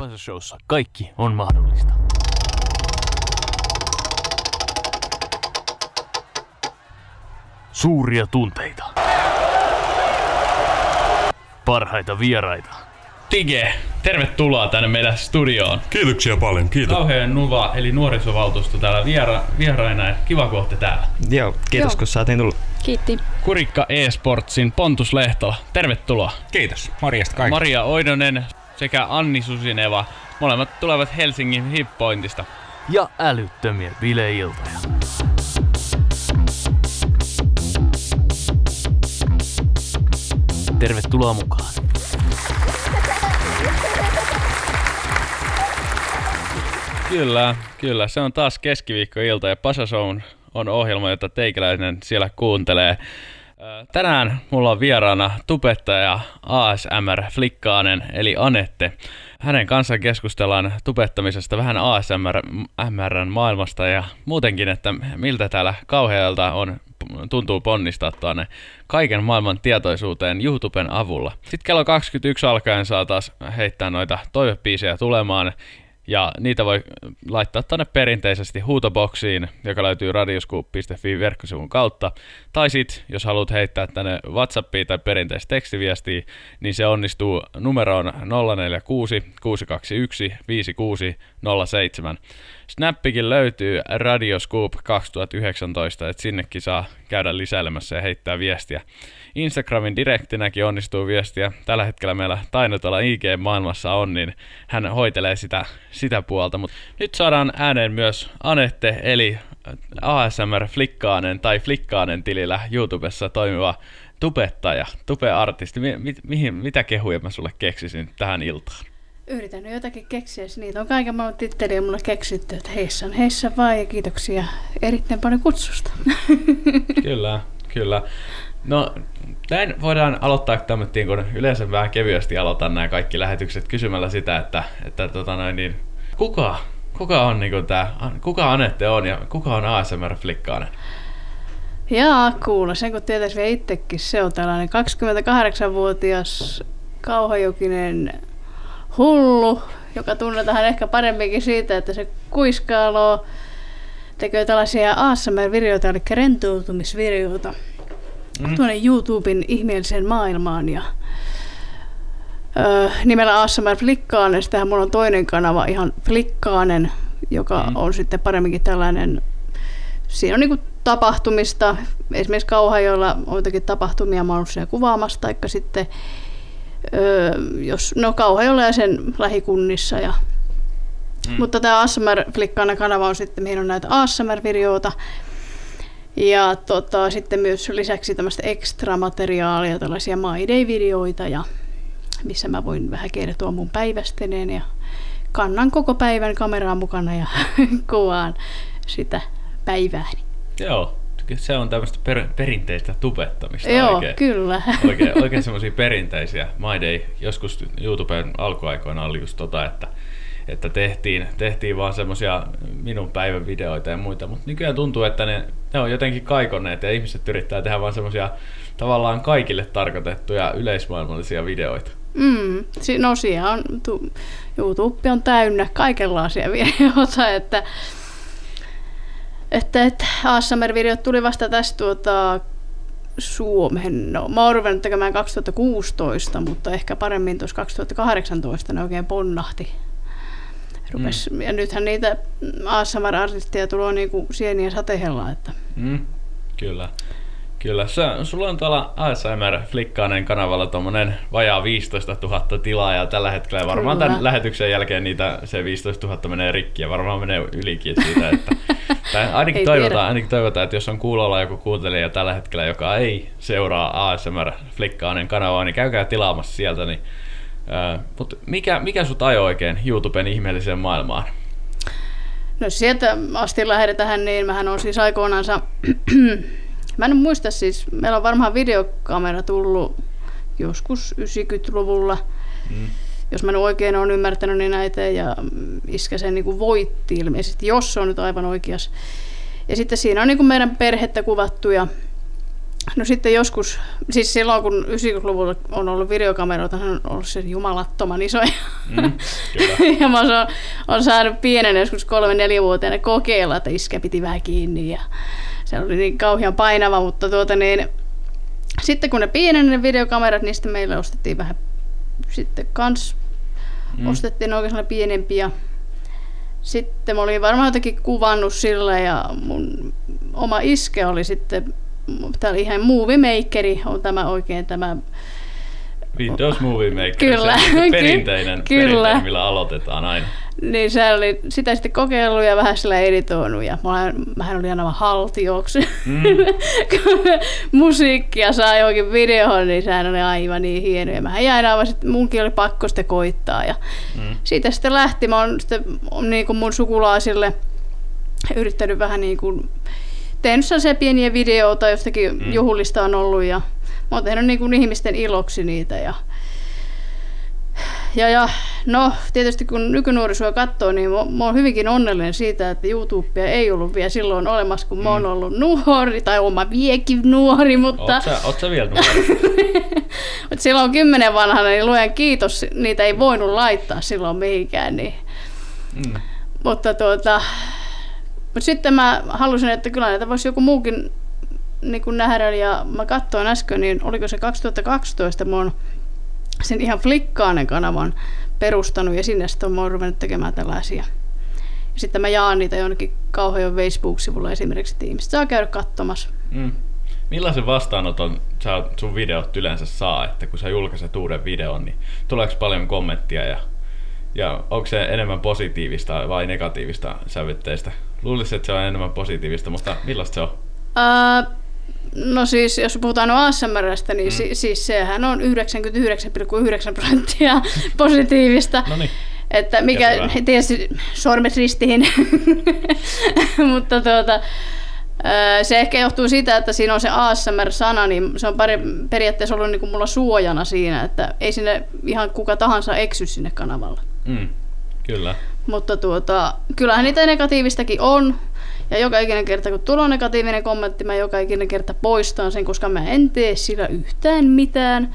Pasa-showssa kaikki on mahdollista. Suuria tunteita. Parhaita vieraita. Tige, tervetuloa tänne meidän studioon. Kiitoksia paljon, kiitos. Kauhean Nuva, eli nuorisovaltuusto täällä vieraina. Kiva, kun olette täällä. Joo, kiitos kun saatiin tulla. Kiitti. Kurikka eSportsin Pontus Lehtola, tervetuloa. Kiitos, morjesta kaikille. Maria Oidonen sekä Anni Susineva, molemmat tulevat Helsingin Hippointista. Ja älyttömiä bileiltoja. Tervetuloa mukaan. Kyllä. Se on taas keskiviikkoilta ja Pasa-show on ohjelma, jota teikäläinen siellä kuuntelee. Tänään mulla on vieraana tubettaja ASMR-flikkaanen eli Anette. Hänen kanssaan keskustellaan tubettamisesta, vähän ASMRn maailmasta ja muutenkin, että miltä täällä Kauhajoelta tuntuu ponnistaa tuonne kaiken maailman tietoisuuteen YouTuben avulla. Sitten kello 21 alkaen saa taas heittää noita toivebiisejä tulemaan. Ja niitä voi laittaa tänne perinteisesti huutoboksiin, joka löytyy radioscoop.fi-verkkosivun kautta. Tai sit, jos haluat heittää tänne WhatsAppiin tai perinteistä tekstiviestiä, niin se onnistuu numeroon 046 621 5607. Snappikin löytyy Radioscoop 2019, että sinnekin saa käydä lisäilemässä ja heittää viestiä. Instagramin direktinäkin onnistuu viestiä. Tällä hetkellä meillä Tainotola IG-maailmassa on, niin hän hoitelee sitä puolta. Mutta nyt saadaan ääneen myös Anette, eli ASMR-flikkaanen tai flikkaanen tilillä YouTubessa toimiva tubettaja, tube-artisti. Mitä kehuja mä sulle keksisin tähän iltaan? Yritän jotakin keksiä, niitä on kaiken maailman titteliä mulle keksitty, että heissä vaan ja kiitoksia erittäin paljon kutsusta. Kyllä. No, näin voidaan aloittaa tämmöttiin, kun yleensä vähän kevyesti aloitan nämä kaikki lähetykset kysymällä sitä, että kuka on niinku kuka Anette on ja kuka on ASMR-flikkaanen? Jaa, kuule, sen kun tietäisi vielä itsekin, se on tällainen 28-vuotias kauhajokinen hullu, joka tunnetaan ehkä paremminkin siitä, että se kuiskailoo, tekee tällaisia ASMR-videoita, eli rentoutumisvideoita. Tuonne YouTuben ihmeelliseen maailmaan ja nimellä ASMR Flikkaanen. Sitähän mulla on toinen kanava, ihan Flikkaanen, joka on sitten paremminkin tällainen, siinä on niinku tapahtumista, esimerkiksi Kauhajoella on jotakin tapahtumia mä oon siellä kuvaamassa, taikka sitten Kauhajoella ja sen lähikunnissa. Mutta tämä ASMR Flikkaanen kanava on sitten, mihin on näitä ASMR-videoita. Ja sitten myös lisäksi tämmöistä extra-materiaalia, tällaisia My Day-videoita, ja missä mä voin vähän kertoa mun päivästeneen ja kannan koko päivän kameraan mukana ja kuvaan sitä päivääni. Joo, se on tämmöistä perinteistä tubettamista. Joo, oikein, kyllä. Oikein semmoisia perinteisiä. My Day joskus YouTuben alkuaikoina oli just että tehtiin vaan semmosia minun päivän videoita ja muita, mutta nykyään tuntuu, että ne on jotenkin kaikonneet ja ihmiset yrittää tehdä vaan semmosia tavallaan kaikille tarkoitettuja yleismaailmallisia videoita. No siellä on, YouTube on täynnä kaikenlaisia videoita, että ASMR-videot tuli vasta tästä Suomeen. No, mä oon ruvennut tekemään 2016, mutta ehkä paremmin tuossa 2018 ne oikein ponnahti. Ja nythän niitä ASMR-artisteja tulee niinku sieniä sateella. Että. Kyllä. Sulla on tuolla ASMR-flikkaanen kanavalla tommonen vajaa 15 000 tilaajaa tällä hetkellä. Varmaan tämän lähetyksen jälkeen se 15 000 menee rikki ja varmaan menee ylikin siitä. Ainakin toivotaan, että jos on kuulolla joku kuuntelija tällä hetkellä, joka ei seuraa ASMR-flikkaanen kanavaa, niin käykää tilaamassa sieltä. Mutta mikä sut ajoi oikein YouTuben ihmeelliseen maailmaan? No sieltä asti lähdetään, niin mähän on siis aikoinansa, mä en muista siis, meillä on varmaan videokamera tullut joskus 90-luvulla, jos mä nyt oikein olen ymmärtänyt, niin näitä ja iskä sen niin kuin voitti ilmeisesti, jos se on nyt aivan oikeas. Ja sitten siinä on niin kuin meidän perhettä kuvattu ja No sitten joskus, siis silloin kun 90-luvulla on ollut videokameroita, on ollut se jumalattoman isoja. Ja mä oon saanut pienen joskus 3-4-vuotiaana kokeilla, että iskä piti vähän kiinni ja se oli niin kauhean painava, mutta sitten kun ne pieneni ne videokamerat, niin sitten meille ostettiin vähän sitten kans, ostettiin oikein pienempiä. Sitten mä olin varmaan jotenkin kuvannut sillä ja mun oma iskä oli sitten, tää oli ihan Movie Makeri, on tämä oikein tämä Windows Movie Maker, kyllä, se perinteinen, millä aloitetaan aina. Niin se oli sitä sitten kokeillut ja vähän sillä editoinut ja mähän olin aina haltioksi. Musiikkia saa johonkin videoon, niin sehän oli aivan niin hieno. Ja mähän jäin aivan, munkin oli pakko sitä koittaa. Ja siitä sitten lähti, mä oon sitten niin kuin mun sukulaisille yrittänyt vähän niin kuin, tehnyt sellaisia pieniä videoita, jostakin juhlista on ollut ja mä oon tehnyt niin kuin ihmisten iloksi niitä. Ja no tietysti kun nykynuorisoa katsoo, niin mä oon hyvinkin onnellinen siitä, että YouTubea ei ollut vielä silloin olemassa, kun mä oon ollut nuori, tai oon mä viekin nuori, mutta... Oot sä vielä nuori? Mutta silloin 10 vanhana, niin luojan kiitos, niitä ei voinut laittaa silloin mihinkään. Niin. Mutta sitten mä halusin, että kyllä näitä voisi joku muukin niin kuin nähdä, ja mä katsoin äsken, niin oliko se 2012, mä oon sen ihan Flickaanen kanavan perustanut ja sinne sitten mä oon ruvennut tekemään tällaisia. Ja sitten mä jaan niitä jonnekin kauhean Facebook-sivulla esimerkiksi, että ihmiset saa käydä katsomassa. Millaisen vastaanoton sun videot yleensä saa, että kun sä julkaiset uuden videon, niin tuleeko paljon kommenttia ja onko se enemmän positiivista vai negatiivista sävytteistä? Luulisin, että se on enemmän positiivista, mutta millaista se on? No siis, jos puhutaan ASMR:stä, niin siis sehän on 99,9% positiivista. Noniin. Että mikä, tietysti sormet ristiin, mutta se ehkä johtuu siitä, että siinä on se ASMR-sana, niin se on periaatteessa ollut niin kuin mulla suojana siinä, että ei sinne ihan kuka tahansa eksy sinne kanavalle. Kyllä. Mutta kyllähän niitä negatiivistakin on. Ja joka ikinen kerta, kun tulee negatiivinen kommentti, mä joka ikinen kerta poistan sen, koska mä en tee sillä yhtään mitään.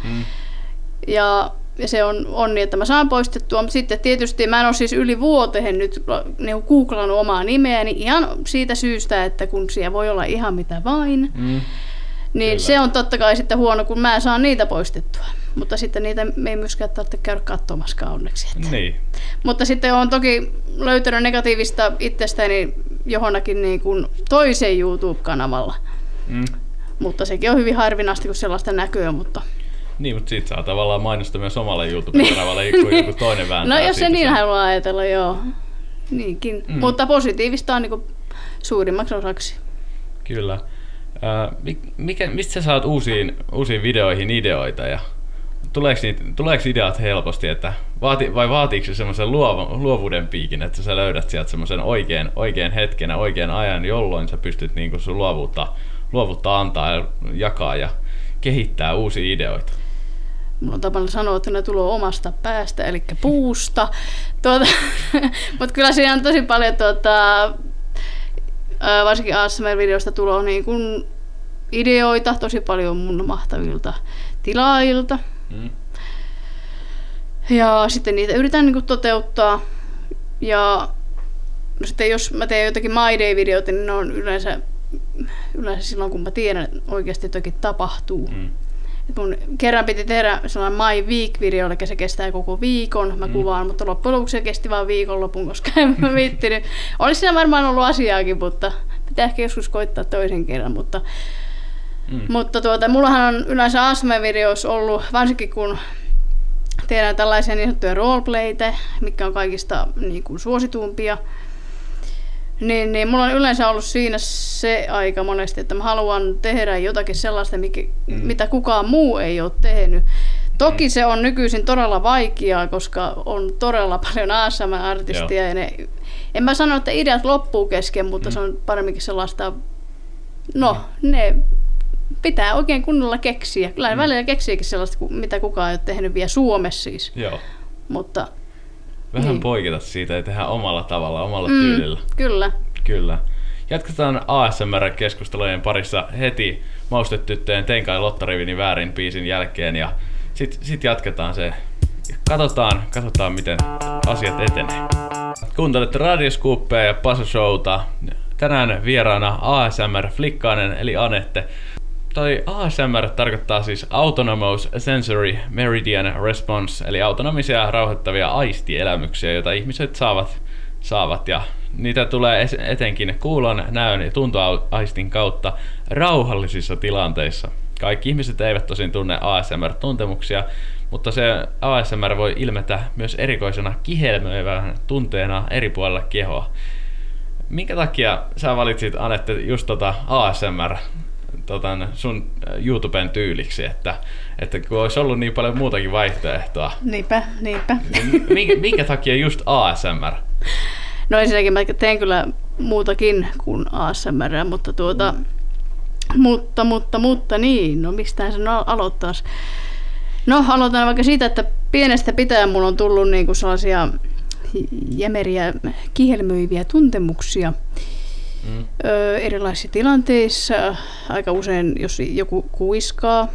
Ja se on niin, että mä saan poistettua. Mutta sitten tietysti mä en ole siis yli vuoteen nyt niin googlannut omaa nimeäni ihan siitä syystä, että kun siellä voi olla ihan mitä vain. Niin kyllä. Se on totta kai sitten huono, kun mä saan niitä poistettua. Mutta sitten niitä me ei myöskään tarvitse käydä katsomaskaan onneksi. Niin. Mutta sitten olen toki löytänyt negatiivista itsestäni johonkin niin kuin toiseen YouTube-kanavalla. Mutta sekin on hyvin harvinaista, kun sellaista näkyy. Mutta niin, mutta siitä saa tavallaan mainostaa myös omalle YouTube-kanavalle, kun joku toinen vääntää. No jos se niin haluaa ajatella, joo. Niinkin. Mutta positiivista on niin kuin suurimmaksi osaksi. Kyllä. Mistä sä saat uusiin videoihin ideoita ja tuleeko ideat helposti, että vai vaatiiko se semmoisen luovuuden piikin, että sä löydät sieltä semmoisen oikean hetken ja oikean ajan, jolloin sä pystyt niin kuin sun luovuutta antaa ja jakaa ja kehittää uusia ideoita? Mulla on tapana sanoa, että ne tulee omasta päästä, eli puusta. Mutta kyllä siinä on tosi paljon varsinkin ASMR-videosta tulee niin kuin ideoita tosi paljon mun mahtavilta tilaajilta. Ja sitten niitä yritän niin kuin toteuttaa. Ja no sitten jos mä teen jotakin My Day-videoita, niin ne on yleensä silloin, kun mä tiedän, että oikeasti jotakin tapahtuu. Et mun kerran piti tehdä sellainen My Week-video, eli se kestää koko viikon. Mä kuvaan, mutta loppujen lopuksi se kesti vain viikonlopun, koska en mä viittinyt. Olisi siinä varmaan ollut asiaakin, mutta pitää ehkä joskus koittaa toisen kerran. Mutta mullahan on yleensä ASMR-videoissa ollut, varsinkin kun tehdään tällaisia niin sanottuja roleplaytä, mitkä on kaikista niin kuin suosituimpia. Niin mulla on yleensä ollut siinä se aika monesti, että mä haluan tehdä jotakin sellaista, mitä kukaan muu ei ole tehnyt. Toki se on nykyisin todella vaikeaa, koska on todella paljon ASMR-artistia. Ja en mä sano, että ideat loppuu kesken, mutta se on paremminkin sellaista, ne pitää oikein kunnolla keksiä. Kyllä välillä keksiäkin sellaista, mitä kukaan ei ole tehnyt vielä Suomessa siis. Joo. Mutta vähän poiketa siitä ja tehdä omalla tavalla, omalla tyylillä. Kyllä. Kyllä. Jatketaan ASMR-keskustelujen parissa heti Maustetyttöjen Tein kai Lottarivini väärin biisin jälkeen ja sit jatketaan se. Katsotaan miten asiat etenee. Kuuntelette Radioscoopia ja Pasa Showta. Tänään vieraana ASMR Flikkaanen eli Anette. Toi ASMR tarkoittaa siis Autonomous Sensory Meridian Response, eli autonomisia rauhoittavia aistielämyksiä, joita ihmiset saavat ja niitä tulee etenkin kuulon, näön ja tuntoaistin kautta rauhallisissa tilanteissa. Kaikki ihmiset eivät tosin tunne ASMR-tuntemuksia, mutta se ASMR voi ilmetä myös erikoisena kihelmöivänä tunteena eri puolilla kehoa. Minkä takia sä valitsit, Anette, just ASMR sun YouTuben tyyliksi, että kun olisi ollut niin paljon muutakin vaihtoehtoa. Niinpä. Minkä takia just ASMR? No ensinnäkin mä teen kyllä muutakin kuin ASMR, mutta niin, no mistähän sen aloittaisi? No aloitan vaikka siitä, että pienestä pitäen mulla on tullut niinku sellaisia jämeriä, kihelmöiviä tuntemuksia erilaisissa tilanteissa. Aika usein, jos joku kuiskaa.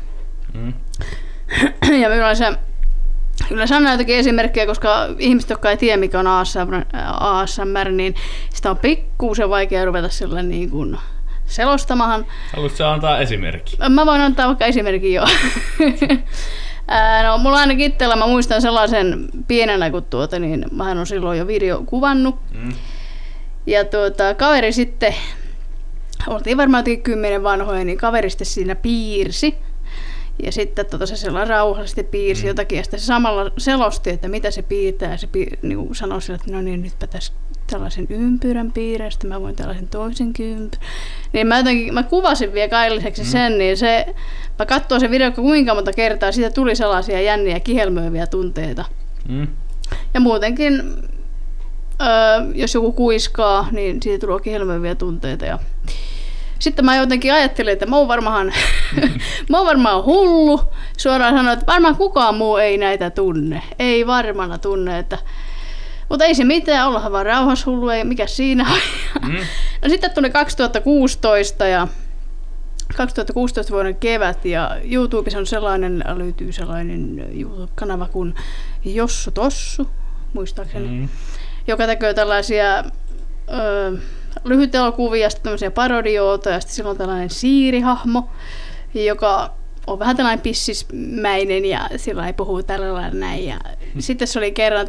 Ja yleensä on jotakin esimerkkejä, koska ihmiset, jotka ei tiedä mikä on ASMR, niin sitä on pikkuisen vaikea ruveta sillä niin kuin selostamahan. Haluatko antaa esimerkki? Mä voin antaa vaikka esimerkin jo. No, mulla ainakin itsellä, mä muistan sellaisen pienenä, kun niin mähän on silloin jo video kuvannut. Ja kaveri sitten, oltiin varmaan jotenkin 10 vanhoja, niin kaveri sitten siinä piirsi. Ja sitten se sellainen rauhallisesti piirsi jotakin, ja sitten se samalla selosti, että mitä se piirtää. Se niin sanoi sille, että no niin, nytpä tässä tällaisen ympyrän piirrä, sitten mä voin tällaisen toisenkin ympyrän. Niin mä kuvasin vielä kailliseksi sen, niin mä katsoin sen video kuinka monta kertaa, siitä tuli sellaisia jänniä, kihelmöiviä tunteita. Ja muutenkin, jos joku kuiskaa, niin siitä tulee kihelmöiviä tunteita. Ja sitten mä jotenkin ajattelin, että mä oon varmaan hullu. Suoraan sanoin, että varmaan kukaan muu ei näitä tunne. Ei varmana tunne. Mutta ei se mitään, ollaanhan vaan rauhashullu, ei mikä siinä on. No sitten tuli 2016 ja 2016 vuoden kevät ja YouTubessa on löytyy sellainen YouTube-kanava kuin Jossu Tossu, muistaakseni, joka tekee tällaisia lyhytelokuvia, sitten tämmöisiä parodioita ja sitten silloin tällainen Siiri-hahmo, joka on vähän tällainen pissismäinen ja sillä ei puhu tällä lailla näin. Ja sitten se oli kerran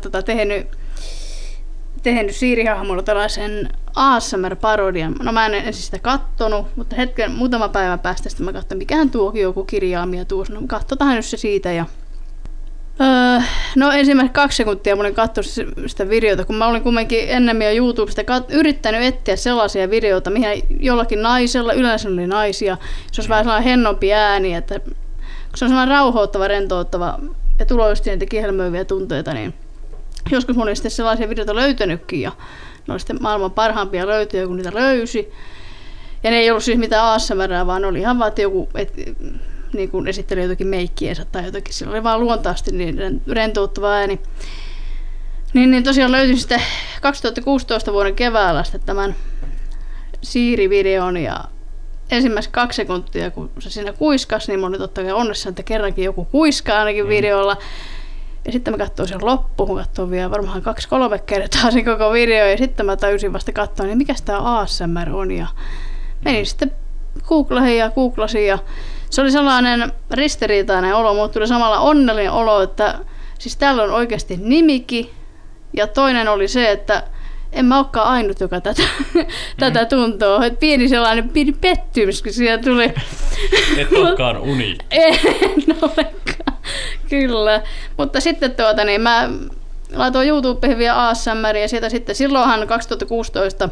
tehnyt Siiri-hahmolla tällaisen ASMR-parodian. No mä en siis sitä kattonut, mutta muutama päivän päästä sitten mä katsoin, mikähän tuokin joku kirjaamia tuossa. No katsotaan nyt se siitä. Ja no ensimmäiset 2 sekuntia mä olin katsonut sitä videota, kun mä olin kumminkin ennemmin jo YouTubesta yrittänyt etsiä sellaisia videoita, mihin jollakin naisella, yleensä oli naisia, se olisi vähän sellainen hennompi ääni, että kun se on sellainen rauhoittava, rentouttava ja tulee just niitä kihelmöiviä tunteita, niin joskus mulla oli sitten sellaisia videoita löytänytkin ja ne oli sitten maailman parhaimpia löytyjä, kun niitä löysi. Ja ne ei ollut siis mitään ASMRää, vaan oli ihan vaan, että joku niin kuin esitteli jotakin meikkiensä tai jotakin. Sillä oli vaan luontaisesti niin rentouttava ääni. Niin tosiaan löytyin sitten 2016 vuoden keväällä sitten tämän Siiri-videon ja ensimmäiset 2 sekuntia, kun se siinä kuiskasi, niin mä olin totta kai onnessa, että kerrankin joku kuiskaa ainakin videolla. Ja sitten mä katsoin sen loppuun, mä katsoin vielä varmaan 2-3 kertaa sen koko video ja sitten mä tajusin vasta katsoa, niin mikäs tää ASMR on. Ja menin sitten googlasin ja se oli sellainen ristiriitainen olo, mutta tuli samalla onnellinen olo, että siis täällä on oikeasti nimikin. Ja toinen oli se, että en mä olekaan ainut, joka tätä tuntuu. Et pieni pettymys, kun siellä tuli. Et olekaan uniikki. En olekaan, kyllä. Mutta sitten niin mä laitoin YouTubeen vielä ASMR ja sieltä sitten silloinhan 2016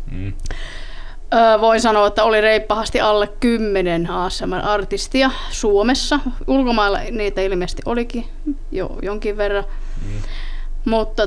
voin sanoa, että oli reippahasti alle 10 ASMR-artistia Suomessa. Ulkomailla niitä ilmeisesti olikin jo jonkin verran. Mutta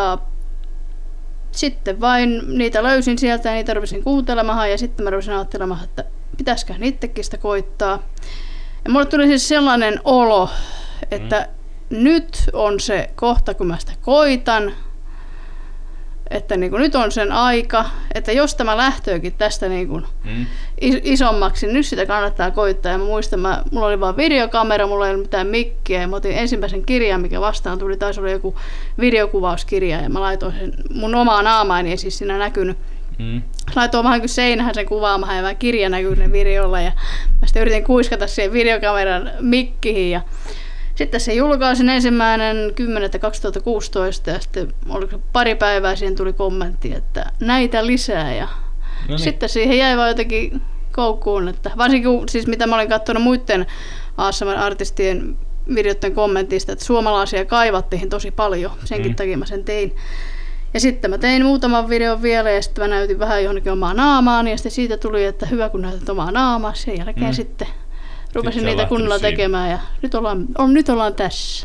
sitten vain niitä löysin sieltä ja niitä rupesin kuuntelemaan ja sitten mä rupesin ajattelemaan, että pitäisiköhän itsekin sitä koittaa. Ja mulle tuli siis sellainen olo, että nyt on se kohta, kun mä sitä koitan. että niin kuin nyt on sen aika, että jos tämä lähtöökin tästä niin kuin isommaksi, niin nyt sitä kannattaa koittaa. Ja mä muistan, mulla oli vaan videokamera, mulla ei ollut mitään mikkiä, ja mä otin ensimmäisen kirjan, mikä vastaan tuli, taisi olla joku videokuvauskirja, ja mä laitoin sen mun omaa naamaani, ei siis siinä näkynyt. Laitoin vähän kuin seinähän sen kuvaamaan, ja vähän kirja näkyy ne videolla, ja mä sitten yritin kuiskata siihen videokameran mikkiin, ja sitten se julkaisin 1.10.2016 ja sitten oliko pari päivää siihen tuli kommentti, että näitä lisää ja sitten siihen jäi vaan jotenkin koukkuun, että varsinkin siis mitä mä olin katsonut muiden ASMR-artistien videoiden kommentista, että suomalaisia kaivattiin tosi paljon, senkin takia mä sen tein. Ja sitten mä tein muutaman videon vielä ja sitten mä näytin vähän johonkin omaa naamaani ja sitten siitä tuli, että hyvä kun näytät omaa naamaa, sen jälkeen sitten rupesin niitä kunnolla tekemään ja nyt ollaan tässä.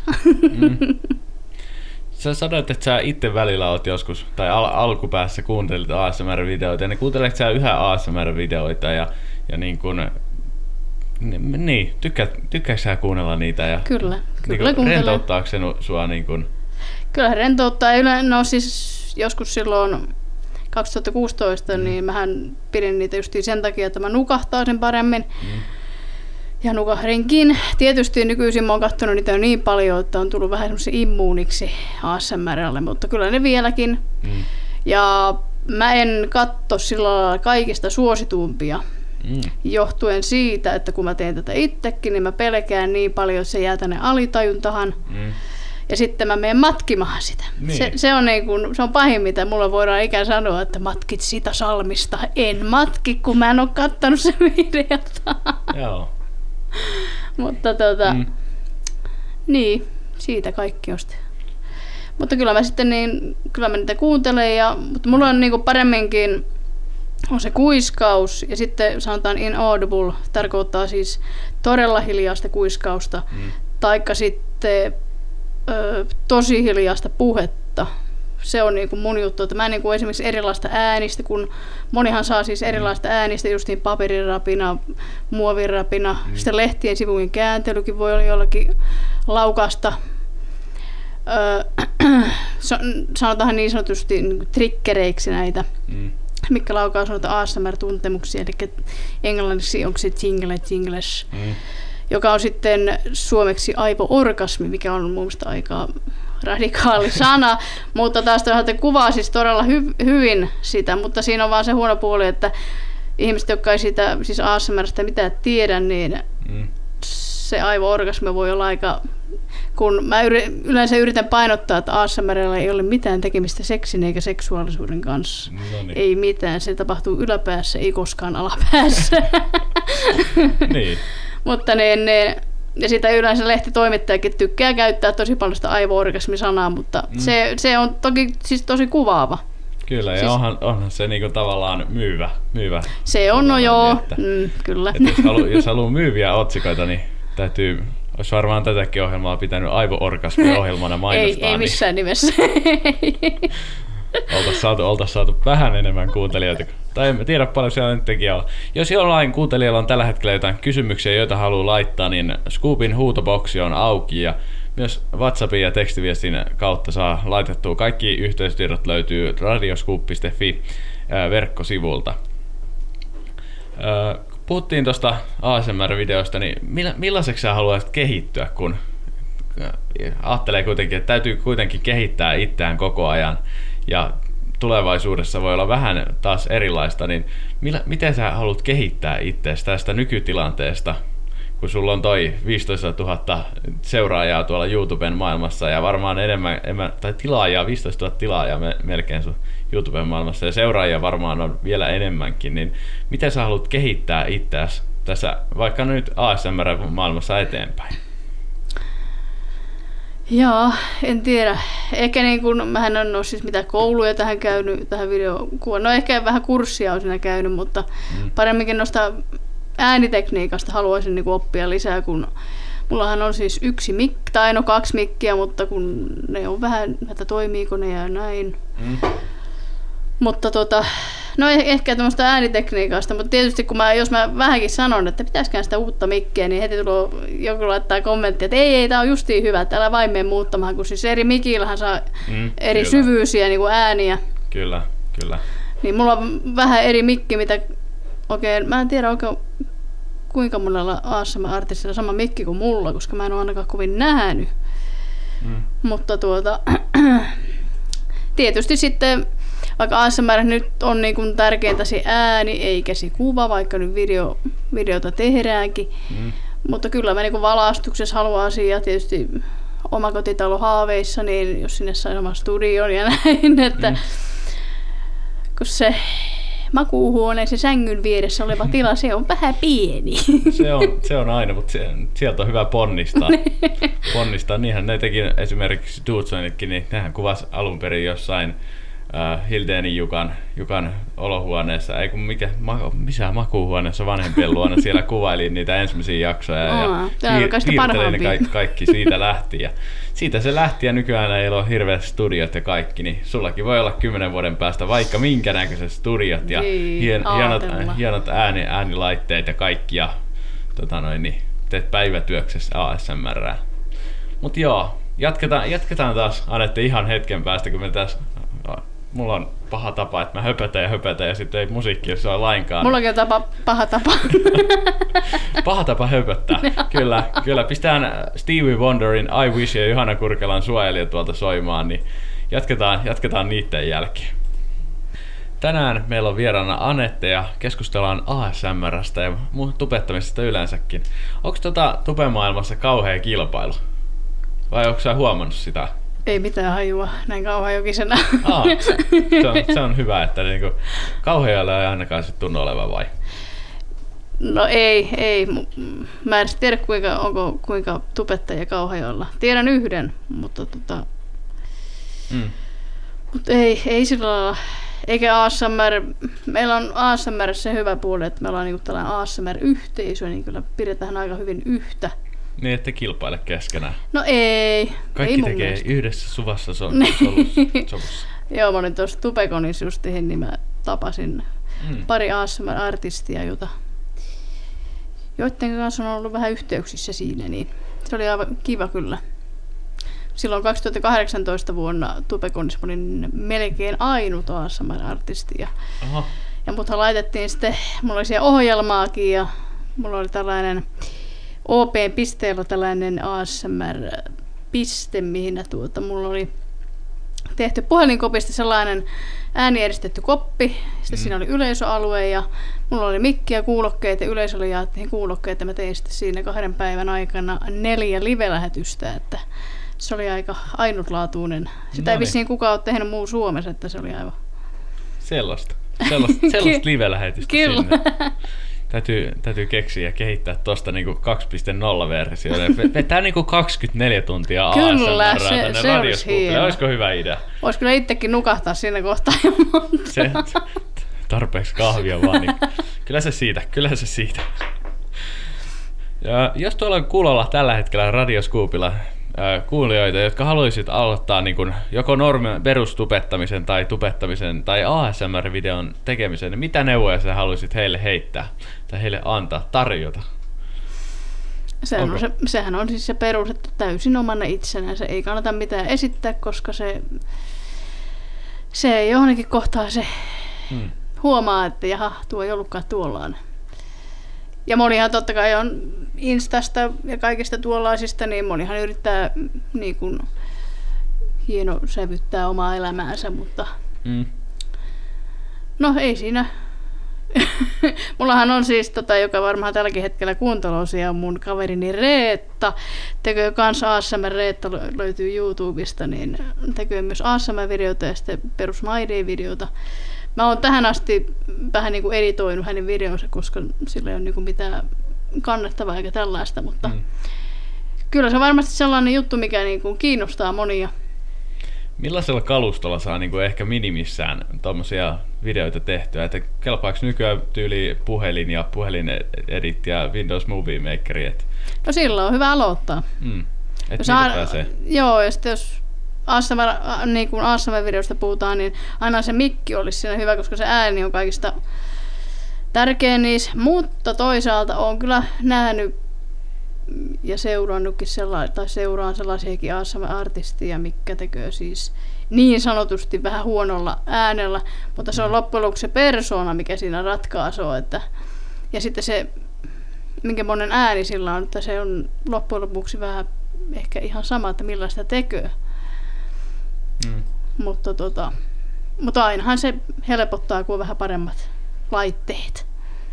Sä sanoit, että sä itse välillä oot joskus, tai alkupäässä kuuntelit ASMR-videoita, ja kuunteletko sä yhä ASMR-videoita, ja niin kun, niin, tykkääkö sä kuunnella niitä? Ja, kyllä niin kuuntelen. Rentouttaako se sua? Niin kun... Kyllä rentouttaa. No siis joskus silloin 2016, niin mähän pidin niitä justiin sen takia, että mä nukahtaa sen paremmin. Ja nukahdinkin. Tietysti nykyisin mä oon katsonut niitä jo niin paljon, että on tullut vähän semmoisen immuuniksi ASMR:lle, mutta kyllä ne vieläkin. Ja mä en katso sillä lailla kaikista suosituimpia, johtuen siitä, että kun mä teen tätä itsekin, niin mä pelkään niin paljon, että se jää tänne alitajuntahan. Ja sitten mä menen matkimaan sitä. Niin. Se on pahin, mitä mulle voidaan ikään sanoa, että matkit sitä salmista. En matki, kun mä en ole kattonut sen videota. Joo. Mutta niin, siitä kaikki on sitten. Mutta kyllä mä sitten kyllä mä niitä kuuntelen, mutta mulla on niinku paremminkin on se kuiskaus ja sitten sanotaan inaudible, tarkoittaa siis todella hiljaista kuiskausta, taikka sitten tosi hiljaista puhetta. Se on niinku mun juttu, että mä en niinku esimerkiksi erilaista äänistä, kun monihan saa siis erilaista äänistä, justiin paperirapina, muovirapina, sitten lehtien sivujen kääntelykin voi olla jollakin laukasta. Sanotaan niin sanotusti niin triggereiksi näitä, mitkä laukaa sanotaan ASMR-tuntemuksia, eli englanniksi onko se jingles, joka on sitten suomeksi aivo-orgasmi, mikä on mun mielestä aika radikaali sana, mutta taas kuvaa siis todella hyvin sitä, mutta siinä on vaan se huono puoli, että ihmiset, jotka ei siitä siis ASMR:stä mitään tiedä, niin se aivo-orgasmi voi olla aika, kun mä yleensä yritän painottaa, että ASMR:llä ei ole mitään tekemistä seksin eikä seksuaalisuuden kanssa. Ei mitään, se tapahtuu yläpäässä, ei koskaan alapäässä. Niin. Mutta ja sitä yleensä lehtitoimittajakin tykkää käyttää tosi paljon sitä aivo-orgasmi-sanaa, mutta se on toki siis tosi kuvaava. Kyllä, ja siis, onhan se niinku tavallaan myyvä. Se on, no joo, kyllä. Jos haluaa myyviä otsikoita, niin olisi varmaan tätäkin ohjelmaa pitänyt aivo-orgasmi-ohjelmana mainostaa. Ei missään nimessä. Oltaisiin saatu vähän enemmän kuuntelijoita. Tai en tiedä paljon siellä nyt tekijällä. Jos jollain kuuntelijalla on tällä hetkellä jotain kysymyksiä, joita haluaa laittaa, niin Scoopin huutoboksi on auki ja myös WhatsAppin ja tekstiviestin kautta saa laitettua. Kaikki yhteystiedot löytyy radioscoop.fi verkkosivulta. Puhuttiin tuosta ASMR-videosta, niin millaiseksi sä haluaisit kehittyä, kun ajattelee kuitenkin, että täytyy kuitenkin kehittää itseään koko ajan ja tulevaisuudessa voi olla vähän taas erilaista, niin miten sä haluat kehittää itseäsi tästä nykytilanteesta, kun sulla on toi 15 000 seuraajaa tuolla YouTuben maailmassa ja varmaan enemmän tai tilaajaa, 15 000 tilaajaa melkein sun YouTuben maailmassa ja seuraajia varmaan on vielä enemmänkin, niin miten sä haluat kehittää itseäsi tässä vaikka nyt ASMR-maailmassa eteenpäin? Joo, en tiedä. Ehkä niin kuin, mähän en ole siis mitään kouluja tähän käynyt, tähän videokuvaan. No ehkä vähän kurssia on siinä käynyt, mutta paremminkin noista äänitekniikasta haluaisin niin kuin oppia lisää, kun mullahan on siis yksi mikki, tai no 2 mikkiä, mutta kun ne on vähän, että toimiiko ne ja näin. Mutta no ehkä tämmöistä äänitekniikasta, mutta tietysti jos mä vähänkin sanon, että pitäisikään sitä uutta mikkiä, niin heti joku laittaa kommenttia, että ei, tää on justiin hyvä, että älä vain mene muuttamaan, kun siis eri mikillähän saa eri syvyysiä niin kuin ääniä. Kyllä. Niin mulla on vähän eri mikki, mitä oikein, mä en tiedä oikein kuinka monella ASMR-artistilla sama mikki kuin mulla, koska mä en ole ainakaan kovin nähnyt. Mutta tietysti sitten, vaikka ASMR nyt on niin kuin tärkeintä se ääni eikä se kuva, vaikka nyt videota tehdäänkin. Mutta kyllä mä niin kuin valastuksessa haluan asiaa tietysti omakotitalo haaveissa, niin jos sinne saisi oman studion ja näin, että kun se makuuhuoneen se sängyn vieressä oleva tila, se on vähän pieni. Se on aina, mutta sieltä on hyvä ponnistaa. Niinhän ne teki esimerkiksi Dudesonitkin, niin nehän kuvasi alun perin jossain Hildenin Jukan olohuoneessa, ei kun missä makuuhuoneessa vanhempien luona, siellä kuvaili niitä ensimmäisiä jaksoja ja piirteli ne kaikki siitä lähti. Ja siitä se lähti ja nykyään ei ole hirveät studiot ja kaikki, niin sullakin voi olla 10 vuoden päästä vaikka minkä näköiset studiot ja hienot äänilaitteet ja kaikki ja niin, teet päivätyöksessä ASMRää. Mut joo, jatketaan taas Anette ihan hetken päästä, kun me tässä mulla on paha tapa, että mä höpötän ja sitten ei musiikkia soi lainkaan. Mullakin on paha tapa. Paha tapa höpöttää. Kyllä. Pistään Stevie Wonderin I Wish ja Johanna Kurkelan Suojelija tuolta soimaan, niin jatketaan niiden jälkeen. Tänään meillä on vieraana Anette ja keskustellaan ASMR:stä ja tubettamisesta yleensäkin. Onko tubemaailmassa kauhea kilpailu? Vai onko sä huomannut sitä? Ei mitään hajua, näin kauhajokisena. Se on hyvä, että niinku, kauhealla ei ainakaan sit tunnu olevan vai? No ei. Mä en tiedä kuinka tubettajia Kauhajoella. Tiedän yhden, mutta mutta ei sillä lailla. Eikä ASMR, meillä on ASMR se hyvä puoli, että meillä on niinku tällainen ASMR-yhteisö, niin kyllä pidetään aika hyvin yhtä. Niin, ette kilpaile keskenään. No ei. Kaikki ei tekee mielestä. Yhdessä suvassa sovussa. Joo, mä olin tuossa Tubekonissa justiin, niin mä tapasin pari ASMR-artistia, joiden kanssa on ollut vähän yhteyksissä siinä, niin se oli aivan kiva kyllä. Silloin 2018 vuonna Tubekonissa mä olin melkein ainut ASMR-artisti. Ja muthan laitettiin sitten, mulla oli siellä ohjelmaakin ja mulla oli tällainen OP-pisteellä tällainen ASMR-piste, mihin mulla oli tehty puhelinkopista sellainen äänieristetty koppi. Sitten siinä oli yleisöalue ja mulla oli mikki ja kuulokkeet ja yleisölle jaettiin kuulokkeet ja mä tein sitten siinä 2 päivän aikana 4 live-lähetystä, että se oli aika ainutlaatuinen. Sitä ei vissiin kukaan ole tehnyt muu Suomessa, että se oli aivan... Sellaista live-lähetystä sinne. Täytyy keksiä ja kehittää tuosta niinku 2.0-versioita. Vetää niinku 24 tuntia ASMR:ää tänne Radioscoopille. Olisiko hyvä idea? Olisi kyllä itsekin nukahtaa siinä kohtaa jo monta. Tarpeeksi kahvia vaan. Niin kyllä se siitä. Ja jos tuolla on kuulolla tällä hetkellä Radioscoopilla kuulijoita, jotka haluaisit aloittaa niin kuin joko perustubettamisen tai tubettamisen tai ASMR-videon tekemisen, niin mitä neuvoja sä haluaisit heille heittää tai heille antaa, tarjota? Sehän on siis se perus, että täysin omana itsenään. Se ei kannata mitään esittää, koska se johonkin kohtaa se huomaa, että jaha, tuo ei ollutkaan tuollainen. Ja monihan totta kai on Instasta ja kaikista tuollaisista, niin monihan yrittää niin kuin hienosävyttää omaa elämäänsä, mutta no ei siinä. Mullahan on siis, joka varmaan tälläkin hetkellä kuuntelosia, on mun kaverini Reetta, tekee kans ASMR, Reetta löytyy YouTubesta, niin tekee myös ASMR-videota ja sitten perus My Day-videota. Mä oon tähän asti vähän niin kuin editoinut hänen videonsa, koska sillä ei ole niin kuin mitään kannettavaa eikä tällaista, mutta kyllä se on varmasti sellainen juttu, mikä niin kuin kiinnostaa monia. Millaisella kalustolla saa niin kuin ehkä minimissään tuommoisia videoita tehtyä? Että kelpaako nykyään tyyli puhelin ja puhelinedit ja Windows Movie Maker? No silloin on hyvä aloittaa. Joo, ja sitten jos ASMR-videosta puhutaan, niin aina se mikki olisi siinä hyvä, koska se ääni on kaikista tärkein niissä. Mutta toisaalta olen kyllä nähnyt ja seurannutkin seuraan sellaisiakin ASMR-artistia, mikä tekee siis niin sanotusti vähän huonolla äänellä, mutta se on loppujen lopuksi se persoona, mikä siinä ratkaisee. Ja sitten se, minkä monen ääni sillä on, että se on loppujen lopuksi vähän ehkä ihan sama, että millaista tekee. Mutta ainahan se helpottaa, kun on vähän paremmat laitteet.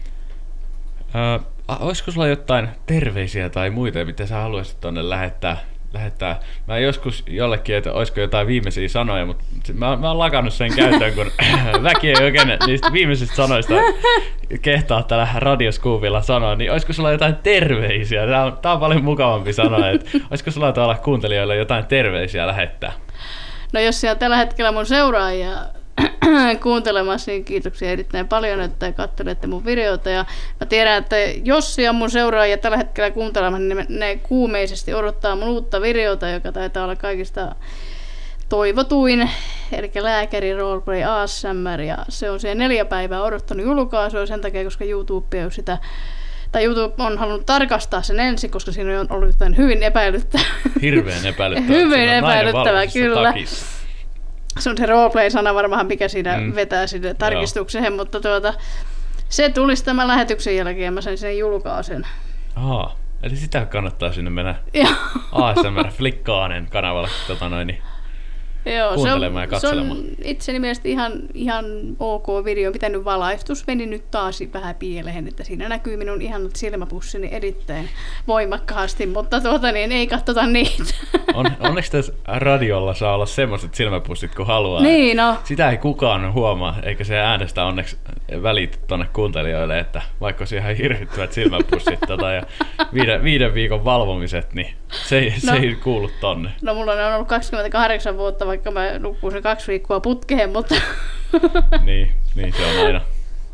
Olisiko sulla jotain terveisiä tai muita, mitä sä haluaisit tuonne lähettää? Mä joskus jollekin, että olisiko jotain viimeisiä sanoja, mutta mä oon lakannut sen käyttöön, kun väki ei oikein niistä viimeisistä sanoista kehtaa tällä radioskuuvilla sanoa, niin olisiko sulla jotain terveisiä? Tää on paljon mukavampi sanoa, että olisiko sulla tuolla kuuntelijoille jotain terveisiä lähettää? No jos siellä tällä hetkellä mun seuraajia kuuntelemassa, niin kiitoksia erittäin paljon, että katselette mun videota. Ja mä tiedän, että Jossi ja mun seuraajia tällä hetkellä kuuntelemaan, niin ne kuumeisesti odottaa mun uutta videota, joka taitaa olla kaikista toivotuin, eli lääkäri roleplay ASMR, ja se on siellä 4 päivää odottanut julkaisua sen takia, koska YouTube on halunnut tarkastaa sen ensin, koska siinä on ollut jotain hyvin epäilyttävää. Hirveän epäilyttävää. Hyvin epäilyttävää, kyllä. Takissa. Se on se roleplay-sana varmaan, mikä siinä vetää sinne tarkistukseen, mutta se tulisi tämän lähetyksen jälkeen ja mä sain sen julkaisen. Aha, eli sitä kannattaa sinne mennä ASMR Flikkaanen kanavalle kuuntelemaan ja katselemaan. Se on itseni mielestä ihan ok video. Pitänyt valaistus meni nyt taas vähän pieleen, että siinä näkyy minun ihanat silmäpussini erittäin voimakkaasti, mutta ei katsota niitä. Onneksi tässä radiolla saa olla semmoiset silmäpussit kuin haluaa. Niin, no. Sitä ei kukaan huomaa, eikä se äänestä onneksi välitä tuonne kuuntelijoille, että vaikka olisi ihan hirvittävät silmäpussit ja 5 viikon valvomiset, niin se ei kuulu tonne. No mulla on ollut 28 vuotta, vaikka mä nukkuun sen 2 viikkoa putkeen, mutta niin se on aina.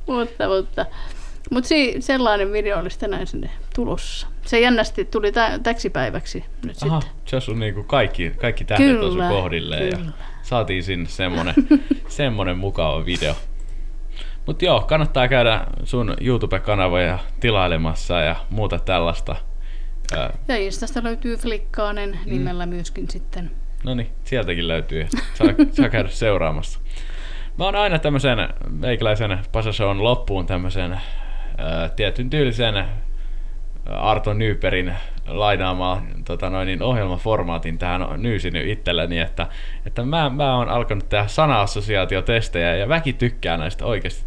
mutta sellainen video olisi tänään sinne tulossa. Se jännästi tuli täksi päiväksi nyt sitten. Se on sun niinku kaikki tähdet on sun kohdilleen ja saatiin sinne semmonen mukava video. Mut joo, kannattaa käydä sun YouTube-kanavoja tilailemassa ja muuta tällaista. Ja Instasta löytyy Flikkaanen nimellä myöskin sitten. No niin, sieltäkin löytyy. Saa käydä seuraamassa. Mä oon aina tämmösen meikäläisen Pasashown loppuun tämmösen tietyn tyylisen Arto Nybergin lainaamaan ohjelmaformaatin tähän nyysinyt itselleni, että mä oon alkanut tehdä sana-assosiaatiotestejä ja väki tykkää näistä oikeasti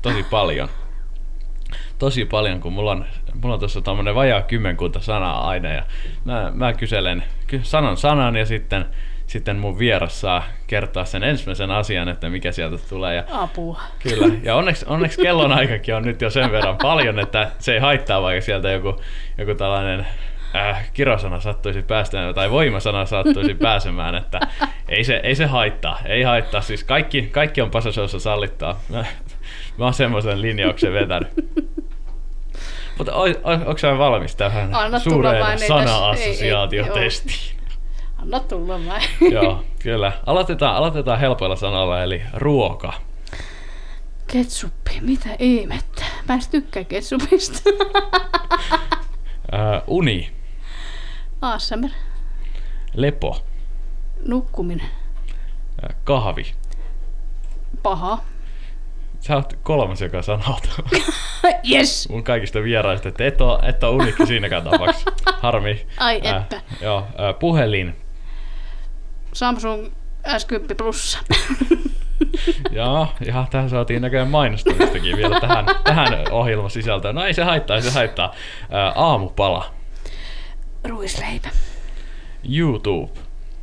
tosi paljon, kun mulla on tuossa tommonen vajaa 10 sanaa aina ja mä kyselen sanan ja sitten mun vieras saa kertoa sen ensimmäisen asian, että mikä sieltä tulee. Ja apua. Kyllä, ja onneksi kellonaikakin on nyt jo sen verran paljon, että se ei haittaa, vaikka sieltä joku tällainen kirosana sattuisi päästään tai voimasana sattuisi pääsemään, että ei se haittaa, siis kaikki on Pasashowssa sallittaa. Mä oon semmoisen linjauksen vetänyt. Mutta onko sä valmis tähän suureen sana-assosiaatiotestiin? Anna tulla vain. Joo, kyllä. Aloitetaan helpoilla sanoilla, eli ruoka. Ketsuppi, mitä ihmettä? Mä en tykkää ketsupista. Uni. ASMR. Lepo. Nukkuminen. Kahvi. Paha. Sä oot 3, joka sanoo. Yes. Mun kaikista vieraista, että et ole unikki siinäkään tapauksessa. Harmi. Ai että. Joo, puhelin. Samsung S10 Plus. Joo, ihan tähän saatiin näköjään mainostamistakin vielä tähän ohjelmasisältöön. No ei se haittaa. Aamupala. Ruisleipä. YouTube.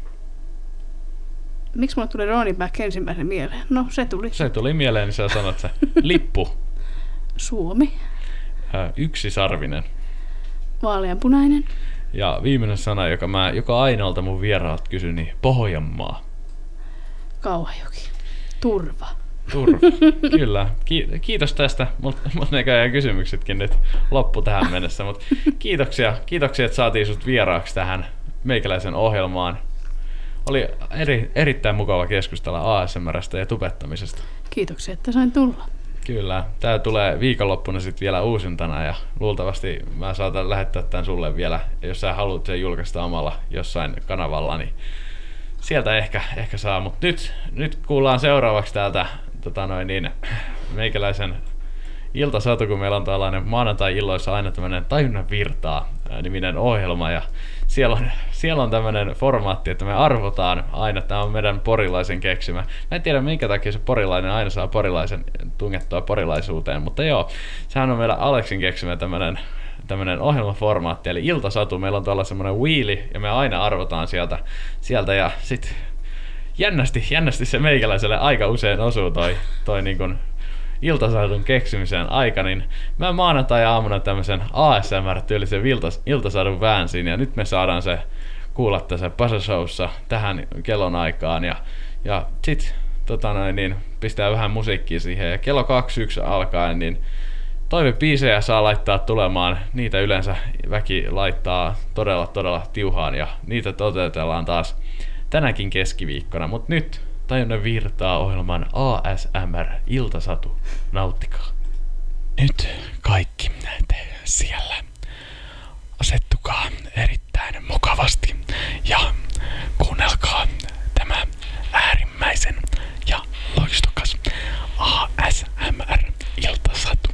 Miksi mulle tuli Ronnie Back ensimmäisen mieleen? No, se tuli. Se tuli mieleen, niin sä sanot se. Lippu. Suomi. Yksisarvinen. Vaaleanpunainen. Ja viimeinen sana, joka ainoalta mun vieraalta kysyin, niin Pohjanmaa. Kauhajoki. Turva. Kyllä. Kiitos tästä. Mut näköjään kysymyksetkin nyt loppu tähän mennessä. Mut kiitoksia, että saatiin sut vieraaksi tähän meikäläisen ohjelmaan. Oli erittäin mukava keskustella ASMR:stä ja tubettamisesta. Kiitoksia, että sain tulla. Kyllä. Tää tulee viikonloppuna sitten vielä uusintana ja luultavasti mä saatan lähettää tän sulle vielä, jos sä haluat sen julkaista omalla jossain kanavalla, niin sieltä ehkä saa. Mutta nyt kuullaan seuraavaksi täältä meikäläisen iltasatu, kun meillä on tällainen maanantai-illoissa aina tämmöinen Tajunnan virtaa -niminen ohjelma, ja siellä on tämmöinen formaatti, että me arvotaan aina, tämä on meidän porilaisen keksimä. Mä en tiedä minkä takia se porilainen aina saa porilaisen tungettua porilaisuuteen, mutta joo, sehän on meillä Aleksin keksimä tämmöinen ohjelmaformaatti, eli iltasatu. Meillä on tuolla semmoinen wheeli, ja me aina arvotaan sieltä ja sit jännästi se meikäläiselle aika usein osuu toi niin kuin iltasadun keksimisen aika, niin mä maanantai-aamuna tämmöisen ASMR-tyylisen iltasadun väänsin, ja nyt me saadaan se kuulla tässä Pasa Showssa tähän kellonaikaan, ja sit pistää vähän musiikkia siihen, ja kello 21 alkaen, niin toivebiisejä saa laittaa tulemaan, niitä yleensä väki laittaa todella tiuhaan, ja niitä toteutellaan taas tänäkin keskiviikkona, mut nyt Tajunnan virtaa -ohjelman ASMR-iltasatu. Nauttikaa. Nyt kaikki te siellä asettukaa erittäin mukavasti ja kuunnelkaa tämä äärimmäisen ja loistokas ASMR-iltasatu,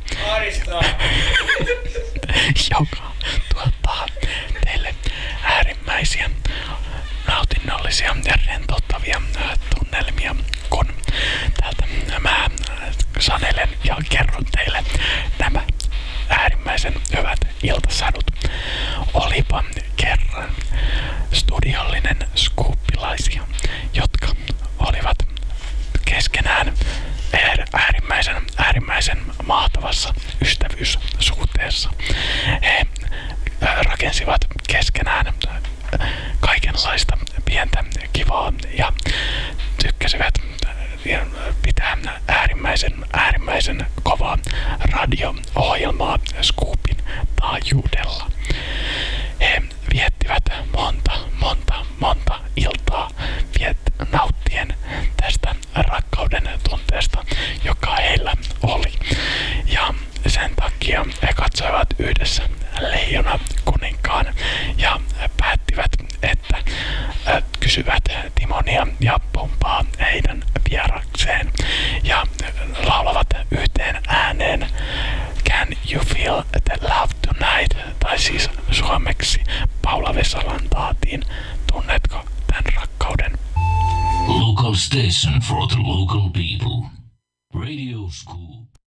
joka tuottaa teille äärimmäisiä, nautinnollisia ja rentouttavia tunnelmia, kun täältä mä sanelen ja kerron teille nämä äärimmäisen hyvät iltasadut. Olipa kerran studiollinen skuuppilaisia, jotka olivat keskenään äärimmäisen mahtavassa ystävyyssuhteessa. He rakensivat keskenään kaikenlaista pientä kivaa ja tykkäsivät pitää äärimmäisen kovaa radio-ohjelmaa Scoopin taajuudella. He viettivät monta iltaa nauttien tästä rakkauden tunteesta, joka heillä oli. Ja sen takia he katsoivat yhdessä Leijona kuninkaan ja päättivät, että kysyvät Timonia ja Pumpaa heidän vierakseen ja laulavat yhteen ääneen Can you feel the love tonight? Tai siis suomeksi Paula Vesalan taatiin. Tunnetko tämän rakkauden? Local station for the local people. Radio Scoop.